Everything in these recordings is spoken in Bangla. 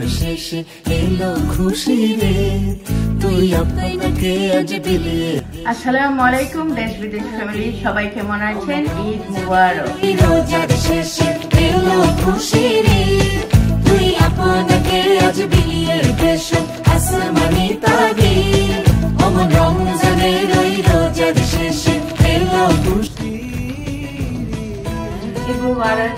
শেষে এলো খুশি রে তুই আপনাকে আজ বিলিয়ে। আসসালামু আলাইকুম দেশ বিদেশ ফ্যামিলি, সবাই কেমন আছেন? ঈদ মুবারক। রোজার শেষে এলো খুশি রে তুই আপনাকে আজ বিলিয়ে দেশ আসমানি তাবির অমন রমজানের ওই রোজার শেষে এলো খুশি। ঈদ মুবারক।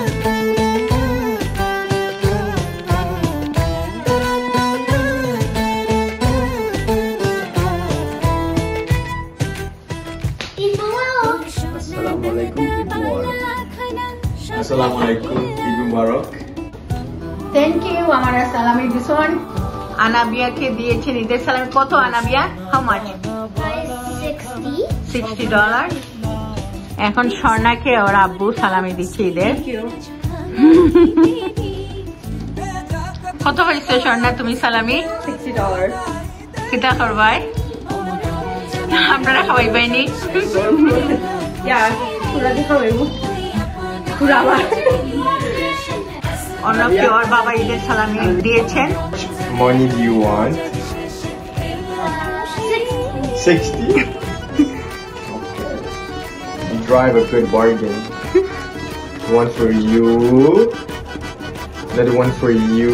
Assalamualaikum, Eid Mubarak. Thank you. Amara salami dison. Anabiya-ke diyechen Eider salam. Koto Anabiya? How much? $60. এখন স্বর্ণাকে ওর আব্বু সালামি দিচ্ছে ঈদের। কত হয়েছে স্বর্ণা তুমি সালামি? $60. কিতা করবাই? আপনারা খাওয়াই পাইনি? অন্য কেউ ওর বাবা ঈদের সালামি দিয়েছেন। Money do you want? 60? Okay. Drive a good bargain. One for you. Another one for you.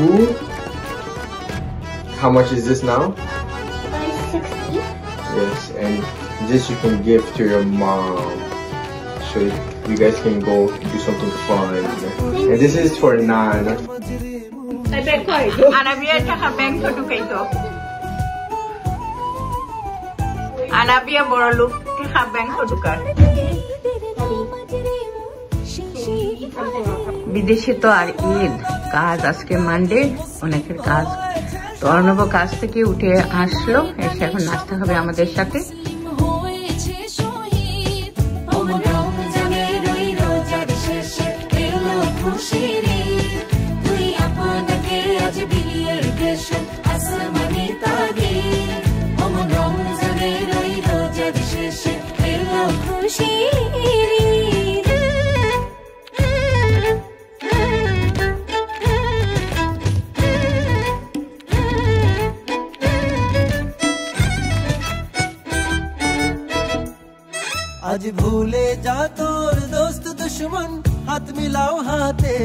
How much is this now? 60. Yes, and this you can give to your mom. So you guys can go do something fun. And this is for Nan. Anabiya taka bank ko dukaito. Anabiya boroluk taka bank ko dukar. বিদেশে তো আর ঈদ কাজ, আজকে মানডে, অনেকের কাজ। তো অর্ণব কাজ থেকে উঠে আসলো, এসে এখন নাস্তা হবে আমাদের সাথে। आज भूले जा तोर दोस्त दुश्मन हाथ मिलाओ हाथे।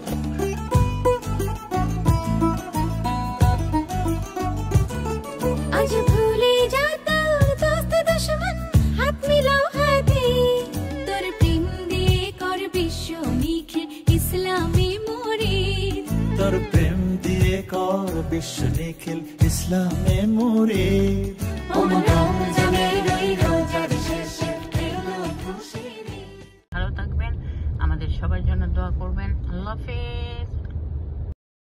आज भूले जा तोर दोस्त दुश्मन हाथ मिलाओ हाथे। तोर प्रेम दिए कर विश्व निखिल इस्लामे मुरीद। तोर प्रेम दिए कर विश्व निखिल इस्लामे मुरीद। ভালো থাকবেন, আমাদের সবার জন্য দোয়া করবেন। আল্লাহ হাফেজ।